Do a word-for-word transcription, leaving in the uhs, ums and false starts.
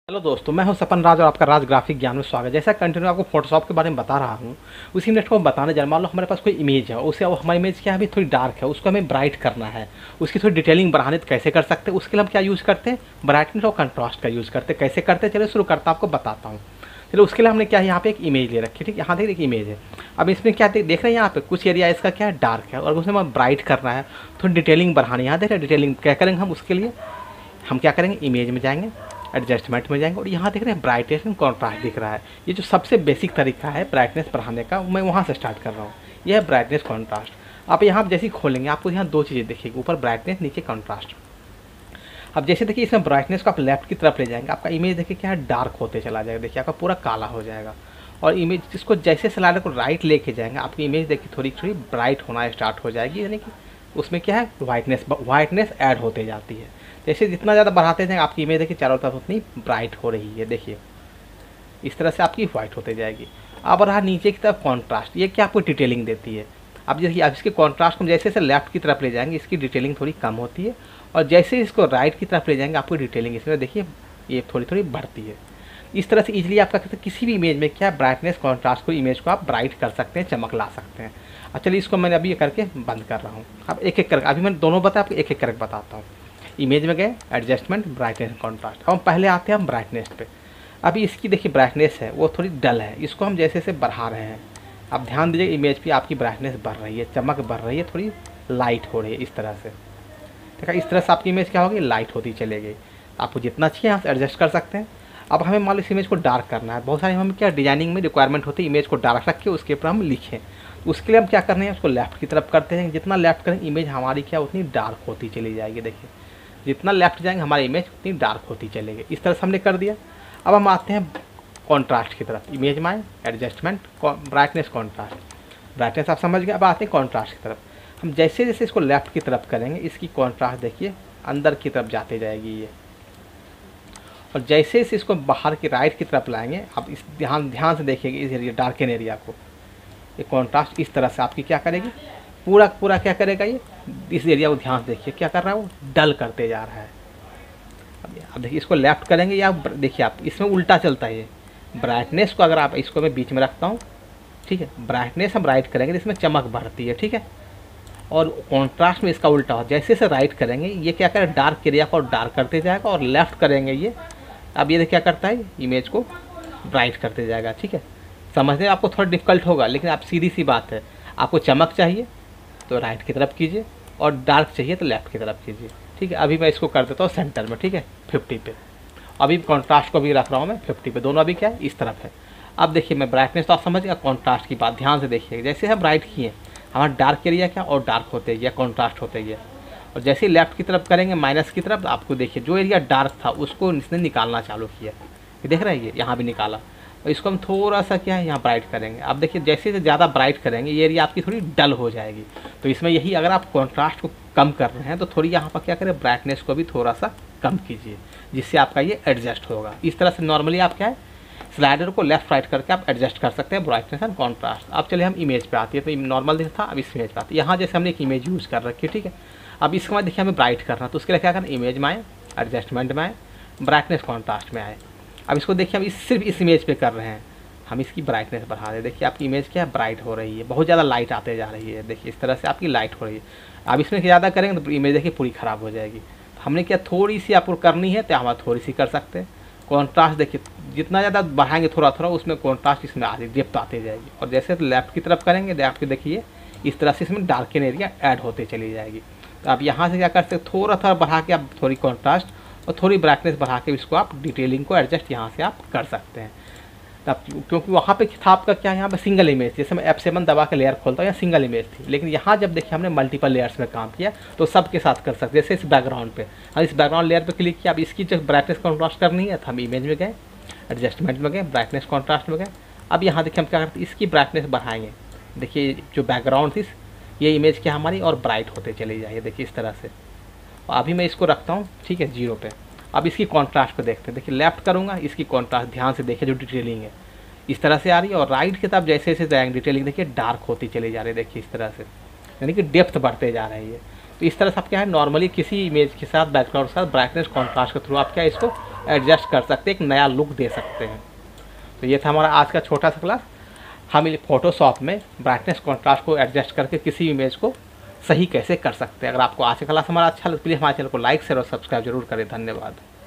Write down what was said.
Hello दोस्तों, मैं हूं सपन राज और आपका राज ग्राफिक ज्ञान में स्वागत है। जैसा कंटिन्यू आपको फोटोशॉप के बारे में बता रहा हूं, उसी मिनट को हम बताने जा रहे हैं। मान लो हमारे पास कोई इमेज है, उसे अब हमारी इमेज क्या है, अभी थोड़ी डार्क है, उसको हमें ब्राइट करना है, उसकी थोड़ी डिटेलिंग बढ़ाने तो कैसे कर सकते हैं। उसके लिए हम क्या यूज़ करते हैं, ब्राइटनेस और कंट्रास्ट का यूज़ करते हैं। कैसे करते हैं, चलिए शुरू करता हूँ, आपको बताता हूँ। चलो उसके लिए हमने क्या है, यहाँ पे एक इमेज ले रखी है, ठीक है। यहाँ देखिए एक इमेज है। अब इसमें क्या देख देख रहे हैं, यहाँ पे कुछ एरिया इसका क्या है, डार्क है और उसमें हमें ब्राइट करना है, थोड़ी डिटेलिंग बढ़ानी है। यहाँ देख रहे हैं डिटेलिंग क्या करेंगे हम, उसके लिए हम क्या करेंगे, इमेज में जाएंगे, एडजस्टमेंट में जाएंगे और यहाँ देख रहे हैं ब्राइटनेस एंड कॉन्ट्रास्ट दिख रहा है। ये जो सबसे बेसिक तरीका है ब्राइटनेस बढ़ाने का, मैं वहाँ से स्टार्ट कर रहा हूँ। यह है ब्राइटनेस कॉन्ट्रास्ट। आप यहाँ जैसे ही खोलेंगे आपको यहाँ दो चीज़ें दिखेगी, ऊपर ब्राइटनेस, नीचे कॉन्ट्रास्ट। अब जैसे देखिए इसमें ब्राइटनेस को आप लेफ्ट की तरफ ले जाएंगे, आपका इमेज देखिए क्या है, डार्क होते चला जाएगा। देखिए आपका पूरा काला हो जाएगा। और इमेज इसको जैसे स्लाइडर को राइट लेके जाएंगे, आपकी इमेज देखिए थोड़ी थोड़ी ब्राइट होना स्टार्ट हो जाएगी, यानी कि उसमें क्या है, वाइटनेस वाइटनेस ऐड होते जाती है। जैसे जितना ज़्यादा बढ़ाते जाएंगे आपकी इमेज देखिए चारों तरफ उतनी ब्राइट हो रही है। देखिए इस तरह से आपकी वाइट होते जाएगी। अब रहा नीचे की तरफ कॉन्ट्रास्ट, ये क्या आपको डिटेलिंग देती है। अब देखिए अब इसके कॉन्ट्रास्ट को जैसे जैसे लेफ्ट की तरफ ले जाएंगे, इसकी डिटेलिंग थोड़ी कम होती है, और जैसे इसको राइट की तरफ ले जाएंगे आपको डिटेलिंग इसमें देखिए ये थोड़ी थोड़ी बढ़ती है। इस तरह से इजीली आपका किसी भी इमेज में क्या ब्राइटनेस कॉन्ट्रास्ट को इमेज को आप ब्राइट कर सकते हैं, चमक ला सकते हैं। अब चलिए इसको मैंने अभी ये करके बंद कर रहा हूँ। अब एक एक करके अभी मैंने दोनों बताया, आपको एक एक करके बताता हूँ। इमेज में गए, एडजस्टमेंट, ब्राइटनेस कॉन्ट्रास्ट। अब हम पहले आते हैं हम ब्राइटनेस पे। अभी इसकी देखिए ब्राइटनेस है वो थोड़ी डल है, इसको हम जैसे जैसे बढ़ा रहे हैं। अब ध्यान दीजिए इमेज पे आपकी ब्राइटनेस बढ़ रही है, चमक बढ़ रही है, थोड़ी लाइट हो रही है इस तरह से। देखा इस तरह से आपकी इमेज क्या होगी, लाइट होती चलेगी। आपको जितना चाहिए यहाँ से एडजस्ट कर सकते हैं। अब हमें मान लो इस इमेज को डार्क करना है, बहुत सारी हमें क्या डिजाइनिंग में रिक्वायरमेंट होती है, इमेज को डार्क रख के उसके ऊपर हम लिखें। उसके लिए हम क्या करने हैं, उसको लेफ्ट की तरफ करते हैं। जितना लेफ्ट करेंगे इमेज हमारी क्या उतनी डार्क होती चली जाएगी। देखिए जितना लेफ्ट जाएंगे हमारी इमेज उतनी डार्क होती चलेगी। इस तरह से हमने कर दिया। अब हम आते हैं कॉन्ट्रास्ट की तरफ। इमेज में आए, एडजस्टमेंट, ब्राइटनेस, कॉन्ट्रास्ट। ब्राइटनेस आप समझ गए। अब आते हैं कॉन्ट्रास्ट की तरफ। हम जैसे जैसे इसको लेफ्ट की तरफ करेंगे, इसकी कॉन्ट्रास्ट देखिए अंदर की तरफ जाते जाएगी ये, और जैसे जैसे इसको बाहर की राइट की तरफ लाएंगे, आप इस ध्यान ध्यान से देखिएगा इस एरिया डार्कन एरिया को, ये कॉन्ट्रास्ट इस तरह से आपकी क्या करेगी, पूरा पूरा क्या करेगा, ये इस एरिया को ध्यान से देखिए क्या कर रहा है, वो डल करते जा रहा है। अब देखिए इसको लेफ्ट करेंगे या देखिए आप इसमें उल्टा चलता है। ये ब्राइटनेस को अगर आप इसको मैं बीच में रखता हूँ, ठीक है, ब्राइटनेस हम राइट करेंगे तो इसमें चमक बढ़ती है, ठीक है। और कॉन्ट्रास्ट में इसका उल्टा हो, जैसे जैसे राइट करेंगे ये क्या करेगा, डार्क एरिया को डार्क करते जाएगा, और लेफ्ट करेंगे ये, अब ये क्या करता है, इमेज को ब्राइट करते जाएगा, ठीक है। समझने में आपको थोड़ा डिफिकल्ट होगा, लेकिन आप सीधी सी बात है, आपको चमक चाहिए तो राइट की तरफ कीजिए, और डार्क चाहिए तो लेफ्ट की तरफ कीजिए, ठीक है। अभी मैं इसको कर देता हूँ सेंटर में, ठीक है, फिफ्टी पे। अभी कॉन्ट्रास्ट को भी रख रहा हूँ मैं फिफ्टी पे, दोनों अभी क्या है इस तरफ है। अब देखिए मैं ब्राइटनेस तो आप समझिएगा, कॉन्ट्रास्ट की बात ध्यान से देखिए, जैसे हम ब्राइट किए हमारा डार्क एरिया क्या और डार्क होते गया, कॉन्ट्रास्ट होते गया, और जैसे ही लेफ्ट की तरफ करेंगे माइनस की तरफ, आपको देखिए जो एरिया डार्क था उसको इसने निकालना चालू किया, ये देख रहे हैं, ये यहाँ भी निकाला, और इसको हम थोड़ा सा क्या है यहाँ ब्राइट करेंगे। अब देखिए जैसे जैसे ज़्यादा ब्राइट करेंगे ये एरिया आपकी थोड़ी डल हो जाएगी। तो इसमें यही, अगर आप कॉन्ट्रास्ट को कम कर रहे हैं तो थोड़ी यहाँ पर क्या करें, ब्राइटनेस को भी थोड़ा सा कम कीजिए, जिससे आपका ये एडजस्ट होगा। इस तरह से नॉर्मली आप क्या है, स्लाइडर को लेफ्ट राइट करके आप एडजस्ट कर सकते हैं, ब्राइटनेस एंड कॉन्ट्रास्ट। अब चलिए हम इमेज पे आती है, तो नॉर्मल दिख था, अब इस इमेज पे आती है। यहाँ जैसे हमने एक इमेज यूज़ कर रखी है, ठीक है। अब इसके बाद देखिए हमें ब्राइट करना, तो उसके लिए क्या करना, इमेज में आए, एडजस्टमेंट में आए, ब्राइटनेस कॉन्ट्रास्ट में आए। अब इसको देखिए हम इस सिर्फ इस इमेज पे कर रहे हैं, हम इसकी ब्राइटनेस बढ़ा दें। देखिए आपकी इमेज क्या है, ब्राइट हो रही है, बहुत ज़्यादा लाइट आते जा रही है। देखिए इस तरह से आपकी लाइट हो रही है। अब इसमें ज़्यादा करेंगे तो इमेज देखिए पूरी ख़राब हो जाएगी। तो हमने क्या थोड़ी सी आपको करनी है तो हम थोड़ी सी कर सकते हैं। कॉन्ट्रास्ट देखिए जितना ज़्यादा बढ़ाएंगे थोड़ा थोड़ा, उसमें कॉन्ट्रास्ट इसमें आती डेप्थ आते जाएगी, और जैसे लेफ्ट की तरफ करेंगे लेफ्ट की देखिए इस तरह से इसमें डार्कन एरिया ऐड होते चली जाएगी। तो आप यहाँ से क्या कर सकते हैं, थोड़ा थोड़ा बढ़ा के आप थोड़ी कॉन्ट्रास्ट और थोड़ी ब्राइटनेस बढ़ा के इसको आप डिटेलिंग को एडजस्ट यहाँ से आप कर सकते हैं। तब क्योंकि वहाँ पे था आपका क्या, यहाँ पे सिंगल इमेज, जैसे मैं एफ सेवन दबा के लेयर खोलता हूँ यहाँ सिंगल इमेज थी, लेकिन यहाँ जब देखिए हमने मल्टीपल लेयर्स में काम किया तो सबके साथ कर सकते। जैसे इस बैकग्राउंड पे हम इस बैकग्राउंड लेयर पे क्लिक किया, अब इसकी जो ब्राइटनेस कॉन्ट्रास्ट करनी है तो हम इमेज में गए, एडजस्टमेंट में गए, ब्राइटनेस कॉन्ट्रास्ट में गए। अब यहाँ देखिए हम क्या करते हैं, इसकी ब्राइटनेस बढ़ाएंगे। देखिए जो बैकग्राउंड थी ये इमेज क्या हमारी और ब्राइट होते चली जाइए, देखिए इस तरह से। अभी मैं इसको रखता हूँ, ठीक है, जीरो पे। अब इसकी कॉन्ट्रास्ट को देखते हैं, देखिए लेफ्ट करूँगा, इसकी कॉन्ट्रास्ट ध्यान से देखिए जो डिटेलिंग है इस तरह से आ रही है, और राइट की तरफ जैसे जैसे जाएंगे डिटेलिंग देखिए डार्क होती चली जा रही है, देखिए इस तरह से, यानी कि डेप्थ बढ़ते जा रही है। तो इस तरह से आप क्या है, नॉर्मली किसी इमेज के साथ बैकग्राउंड के साथ ब्राइटनेस कॉन्ट्रास्ट के थ्रू आप क्या इसको एडजस्ट कर सकते हैं, एक नया लुक दे सकते हैं। तो ये था हमारा आज का छोटा सा क्लास। हम फोटोशॉप में ब्राइटनेस कॉन्ट्रास्ट को एडजस्ट करके किसी इमेज को सही कैसे कर सकते हैं। अगर आपको आज का क्लास हमारा अच्छा लगे प्लीज़ हमारे चैनल को लाइक शेयर और सब्सक्राइब जरूर करें। धन्यवाद।